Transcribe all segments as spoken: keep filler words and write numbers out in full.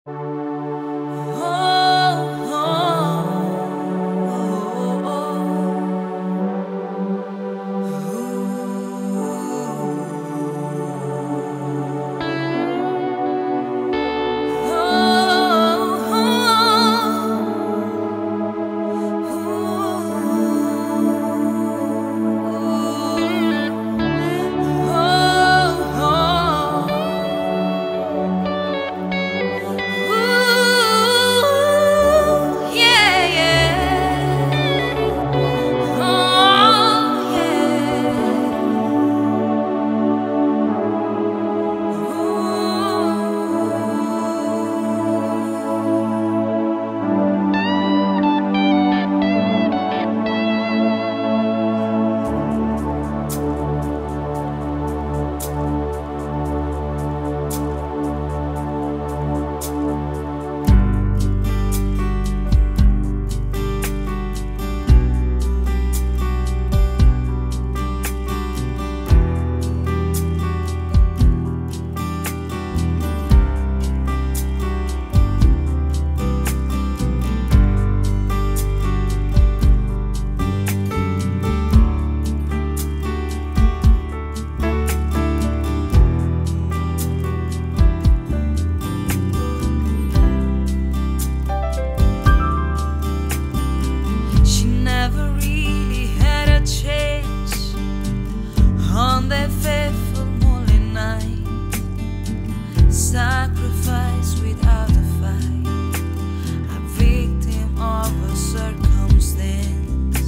Sacrifice without a fight, a victim of a circumstance.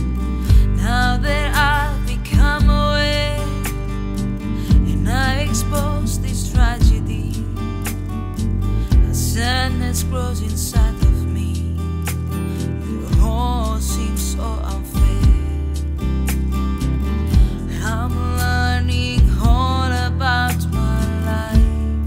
Now that I've become aware and I expose this tragedy, a sadness grows inside of me. The whole seems so unfair. I'm learning all about my life.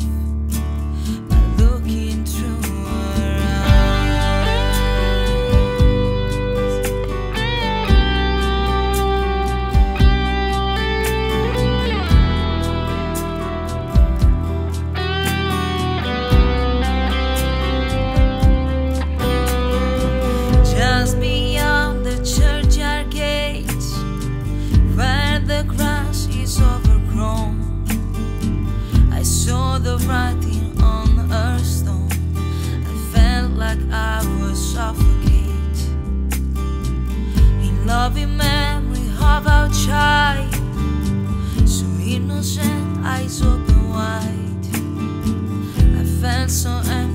The writing on earth stone, I felt like I was suffocated in loving memory of our child, so innocent, eyes open wide. I felt so empty.